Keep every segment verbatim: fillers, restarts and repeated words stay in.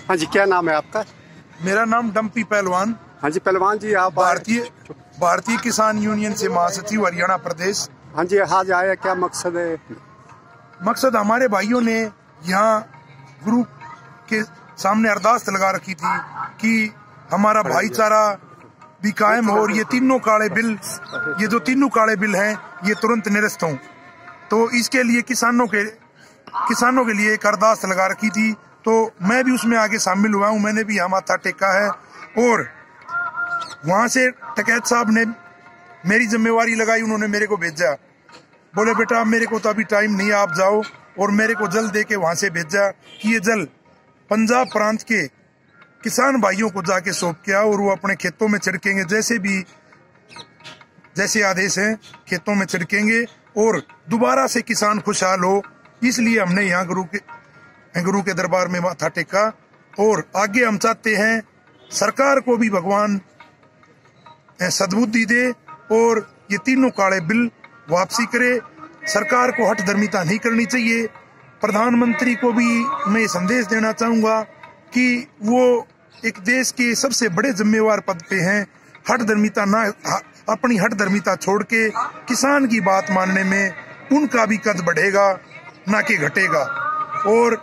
हाँ जी, क्या नाम है आपका? मेरा नाम डम्पी पहलवान। हाँ जी पहलवान जी, आप भारतीय भारतीय किसान यूनियन से महासचिव हरियाणा प्रदेश। हाँ जी, आज आया, क्या मकसद है? मकसद हमारे भाइयों ने यहाँ गुरु के सामने अरदास लगा रखी थी कि हमारा भाईचारा भी कायम हो और ये तीनों काले बिल ये जो तीनों काले बिल हैं ये तुरंत निरस्त हों। तो इसके लिए किसानों के किसानों के लिए एक अरदास लगा रखी थी, तो मैं भी उसमें आगे शामिल हुआ हूँ। मैंने भी यहाँ माथा टेका है और वहां से टकैत साहब ने मेरी जिम्मेवारी लगाई। उन्होंने मेरे को भेजा, बोले बेटा मेरे को तो अभी टाइम नहीं है, आप जाओ, और मेरे को जल दे के वहां से भेजा कि ये जल पंजाब प्रांत के किसान भाइयों को जाके सौंप के आओ और वो अपने खेतों में छिड़केंगे, जैसे भी जैसे आदेश हैं खेतों में छिड़केंगे और दोबारा से किसान खुशहाल हो। इसलिए हमने यहाँ गुरु के गुरु के दरबार में माथा टेका और आगे हम चाहते हैं सरकार को भी भगवान सद्बुद्धि दे और ये तीनों काले बिल वापसी करे। सरकार को हठ धर्मिता नहीं करनी चाहिए। प्रधानमंत्री को भी मैं संदेश देना चाहूंगा कि वो एक देश के सबसे बड़े जिम्मेवार पद पे हैं। हठ धर्मिता ना अपनी हठ धर्मिता छोड़ के किसान की बात मानने में उनका भी कद बढ़ेगा, ना कि घटेगा। और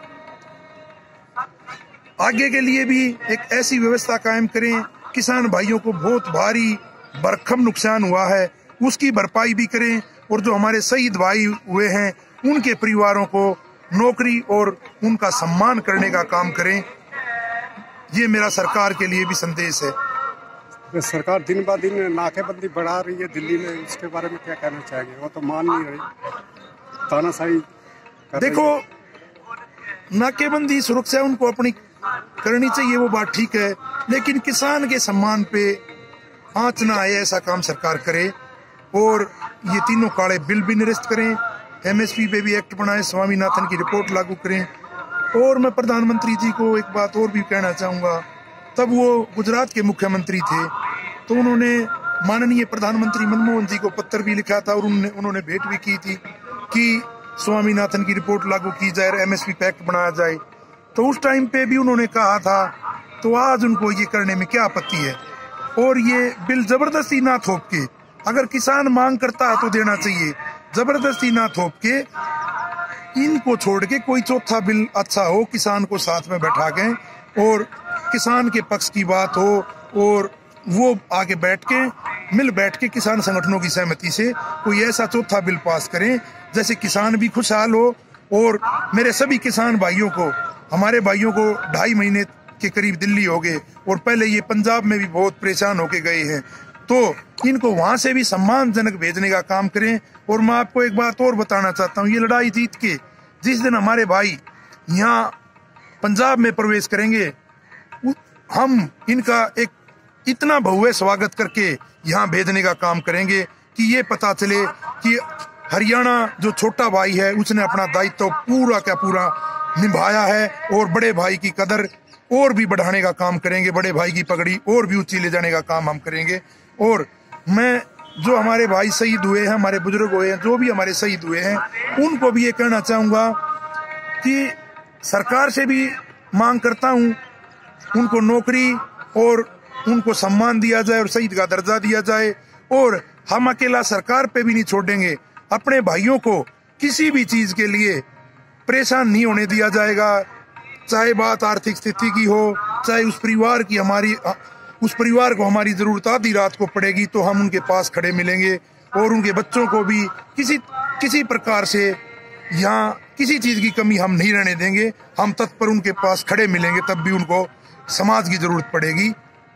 आगे के लिए भी एक ऐसी व्यवस्था कायम करें, किसान भाइयों को बहुत भारी भरकम नुकसान हुआ है उसकी भरपाई भी करें, और जो हमारे शहीद भाई हुए हैं उनके परिवारों को नौकरी और उनका सम्मान करने का काम करें। ये मेरा सरकार के लिए भी संदेश है। सरकार दिन ब दिन नाकेबंदी बढ़ा रही है दिल्ली में, इसके बारे में क्या कहना चाहेंगे? वो तो मान नहीं रही, तानाशाही। देखो, नाकेबंदी सुरक्षा उनको अपनी करनी चाहिए, वो बात ठीक है, लेकिन किसान के सम्मान पे आंच ना आए ऐसा काम सरकार करे और ये तीनों काले बिल भी निरस्त करें, एमएसपी पे भी एक्ट बनाए, स्वामीनाथन की रिपोर्ट लागू करें। और मैं प्रधानमंत्री जी को एक बात और भी कहना चाहूंगा, तब वो गुजरात के मुख्यमंत्री थे तो उन्होंने माननीय प्रधानमंत्री मनमोहन जी को पत्र भी लिखा था और उन्होंने उन्होंने भेंट भी की थी कि स्वामीनाथन की रिपोर्ट लागू की जाए, एमएसपी पे एक्ट बनाया जाए। तो उस टाइम पे भी उन्होंने कहा था, तो आज उनको ये करने में क्या आपत्ति है? और ये बिल जबरदस्ती ना थोप के, अगर किसान मांग करता है तो देना चाहिए, जबरदस्ती ना थोप के इनको छोड़ के कोई चौथा बिल अच्छा हो, किसान को साथ में बैठा के और किसान के पक्ष की बात हो और वो आगे बैठ के मिल बैठ के किसान संगठनों की सहमति से कोई ऐसा चौथा बिल पास करें जैसे किसान भी खुशहाल हो। और मेरे सभी किसान भाइयों को, हमारे भाइयों को ढाई महीने के करीब दिल्ली हो गए और पहले ये पंजाब में भी बहुत परेशान होके गए हैं, तो इनको वहां से भी सम्मानजनक भेजने का काम करें। और मैं आपको एक बात और बताना चाहता हूँ, ये लड़ाई जीत के जिस दिन हमारे भाई यहाँ पंजाब में प्रवेश करेंगे, हम इनका एक इतना भव्य स्वागत करके यहाँ भेजने का काम करेंगे कि ये पता चले कि हरियाणा जो छोटा भाई है उसने अपना दायित्व तो पूरा का पूरा निभाया है और बड़े भाई की कदर और भी बढ़ाने का काम करेंगे, बड़े भाई की पगड़ी और भी ऊंची ले जाने का काम हम करेंगे। और मैं जो हमारे भाई शहीद हुए हैं, हमारे बुजुर्ग हुए हैं, जो भी हमारे शहीद हुए हैं, उनको भी ये कहना चाहूँगा कि सरकार से भी मांग करता हूँ उनको नौकरी और उनको सम्मान दिया जाए और शहीद का दर्जा दिया जाए। और हम अकेला सरकार पे भी नहीं छोड़ेंगे, अपने भाइयों को किसी भी चीज के लिए परेशान नहीं होने दिया जाएगा, चाहे बात आर्थिक स्थिति की हो, चाहे उस परिवार की हमारी उस परिवार को हमारी जरूरत आधी रात को पड़ेगी तो हम उनके पास खड़े मिलेंगे। और उनके बच्चों को भी किसी किसी प्रकार से यहाँ किसी चीज की कमी हम नहीं रहने देंगे, हम तत्पर उनके पास खड़े मिलेंगे, तब भी उनको समाज की जरूरत पड़ेगी।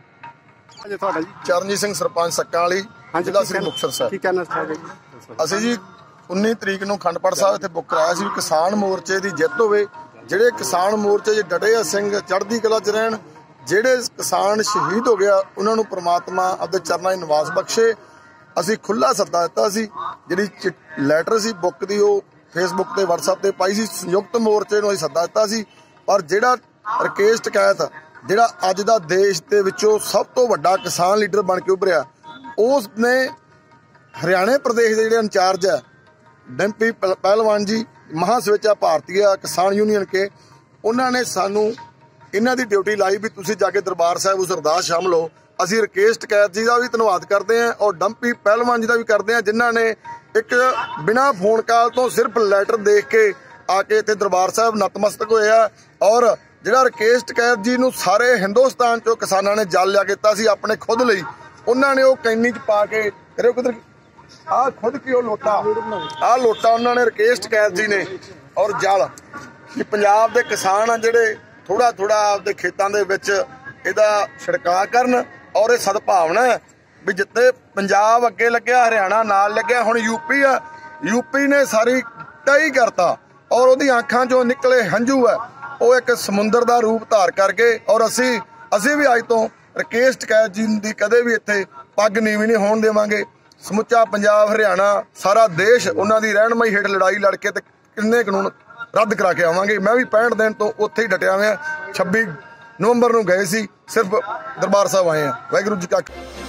चरणजीत सिंह सरपंच सक्का वाली, ਜ਼ਿਲ੍ਹਾ ਸ੍ਰੀ ਮੁਕਤਸਰ ਸਾਹਿਬ। ਕੀ ਕਹਿਣਾ ਚਾਹੋਗੇ? ਅਸੀਂ ਜੀ ਉੱਨੀ ਤਰੀਕ ਨੂੰ ਖੰਡ ਪਾਠ ਸਾਹਿਬ ਇੱਥੇ ਬੁੱਕ ਕਰਾਇਆ ਸੀ ਵੀ ਕਿਸਾਨ ਮੋਰਚੇ ਦੀ ਜਿੱਤ ਹੋਵੇ। ਜਿਹੜੇ ਕਿਸਾਨ ਮੋਰਚੇ 'ਚ ਡਟੇ ਆ ਸਿੰਘ ਚੜ੍ਹਦੀ ਕਲਾ 'ਚ ਰਹਿਣ, ਜਿਹੜੇ ਕਿਸਾਨ ਸ਼ਹੀਦ ਹੋ ਗਿਆ ਉਹਨਾਂ ਨੂੰ ਪ੍ਰਮਾਤਮਾ ਆਪਦੇ ਚਰਨਾਂ 'ਚ ਨਿਵਾਸ ਬਖਸ਼ੇ। ਅਸੀਂ ਖੁੱਲ੍ਹਾ ਸੱਦਾ ਦਿੱਤਾ ਸੀ, ਜਿਹੜੀ ਲੈਟਰ ਸੀ ਬੁੱਕ ਦੀ ਉਹ ਫੇਸਬੁੱਕ ਤੇ ਵਟਸਐਪ ਤੇ ਪਾਈ ਸੀ, ਸੰਯੁਕਤ ਮੋਰਚੇ ਨੂੰ ਅਸੀਂ ਸੱਦਾ ਦਿੱਤਾ ਸੀ। ਪਰ ਜਿਹੜਾ ਰਕੇਸ਼ ਟਕੈਤ ਜਿਹੜਾ ਅੱਜ ਦਾ ਦੇਸ਼ ਦੇ ਵਿੱਚੋਂ ਸਭ ਤੋਂ ਵੱਡਾ ਕਿਸਾਨ ਲੀਡਰ ਬਣ ਕੇ ਉੱਭਰਿਆ, ਉਸ ਨੇ ਹਰਿਆਣਾ ਪ੍ਰदेश ਦੇ ਜਿਹੜੇ ਇੰਚਾਰਜ ਹੈ ਡੰਪੀ ਪਹਿਲਵਾਨ ਜੀ, महासचिव भारतीय किसान यूनियन के, उन्होंने सानू ਇਹਨਾਂ ਦੀ ਡਿਊਟੀ ਲਾਈ ਵੀ ਤੁਸੀਂ ਜਾ ਕੇ ਦਰਬਾਰ ਸਾਹਿਬ ਉਸ ਅਰਦਾਸ ਸ਼ਾਮਲ ਹੋ। ਅਸੀਂ ਰਕੇਸ਼ ਟਕੈਤ ਜੀ ਦਾ ਵੀ ਧੰਨਵਾਦ ਕਰਦੇ ਹਾਂ ਔਰ ਡੰਪੀ ਪਹਿਲਵਾਨ ਜੀ ਦਾ ਵੀ ਕਰਦੇ ਹਾਂ, ਜਿਨ੍ਹਾਂ ਨੇ ਇੱਕ ਬਿਨਾਂ ਫੋਨ ਕਾਲ ਤੋਂ ਸਿਰਫ ਲੈਟਰ ਦੇਖ ਕੇ ਆ ਕੇ ਇੱਥੇ ਦਰਬਾਰ ਸਾਹਿਬ ਨਤਮਸਤਕ ਹੋਏ ਆ। ਔਰ ਜਿਹੜਾ ਰਕੇਸ਼ ਟਕੈਤ ਜੀ ਨੂੰ ਸਾਰੇ ਹਿੰਦੁਸਤਾਨ ਚੋਂ ਕਿਸਾਨਾਂ ਨੇ ਜਲ ਲਿਆ ਕੀਤਾ ਸੀ ਆਪਣੇ ਖੁਦ ਲਈ, ਉਹਨਾਂ ਨੇ ਉਹ ਕੈਨੀ 'ਚ ਪਾ ਕੇ ਕਰਿਓ ਕਿਧਰ ਆਹ ਖੁਦ ਕੀ ਉਹ ਲੋਟਾ ਆਹ ਲੋਟਾ ਉਹਨਾਂ ਨੇ ਰਕੇਸ਼ ਟਕੈਤ ਜੀ ਨੇ ਔਰ ਜਲ ਕਿ ਪੰਜਾਬ ਦੇ ਕਿਸਾਨ ਆ ਜਿਹੜੇ ਥੋੜਾ ਥੋੜਾ ਆਪਦੇ ਖੇਤਾਂ ਦੇ ਵਿੱਚ ਇਹਦਾ ਛਿੜਕਾਅ ਕਰਨ। ਔਰ ਇਹ ਸਦਭਾਵਨਾ ਵੀ ਜਿੱਥੇ ਪੰਜਾਬ ਅੱਗੇ ਲੱਗਿਆ, ਹਰਿਆਣਾ ਨਾਲ ਲੱਗਿਆ, ਹੁਣ ਯੂਪੀ ਆ, ਯੂਪੀ ਨੇ ਸਾਰੀ ਤੈਅ ਕਰਤਾ ਔਰ ਉਹਦੀ ਅੱਖਾਂ 'ਚੋਂ ਨਿਕਲੇ ਹੰਝੂ ਹੈ ਉਹ ਇੱਕ ਸਮੁੰਦਰ ਦਾ ਰੂਪ ਧਾਰ ਕਰਕੇ। ਔਰ ਅਸੀਂ ਅਸੀਂ ਵੀ ਅੱਜ ਤੋਂ ਰਕੇਸ਼ ਟਕੈਤ ਜੀ ਦੀ ਕਦੇ ਵੀ ਇੱਥੇ ਪੱਗ ਨੀਵੀਂ ਨਹੀਂ ਹੋਣ ਦੇਵਾਂਗੇ। ਸਮੁੱਚਾ ਪੰਜਾਬ, ਹਰਿਆਣਾ, ਸਾਰਾ ਦੇਸ਼ ਉਹਨਾਂ ਦੀ ਰਹਿਨਮਾਈ ਹੇਠ ਲੜਾਈ ਲੜ ਕੇ ਤੇ ਕਿੰਨੇ ਕਾਨੂੰਨ ਰੱਦ ਕਰਾ ਕੇ ਆਵਾਂਗੇ। ਮੈਂ ਵੀ ਪੈਂਹਠ ਦਿਨ ਤੋਂ ਉੱਥੇ ਹੀ ਡਟਿਆ ਹੋਇਆ। ਛੱਬੀ ਨਵੰਬਰ ਨੂੰ ਗਏ ਸੀ, ਸਿਰਫ ਦਰਬਾਰ ਸਾਹਿਬ ਆਏ ਆ। ਵਾਹਿਗੁਰੂ ਜੀ ਕਾ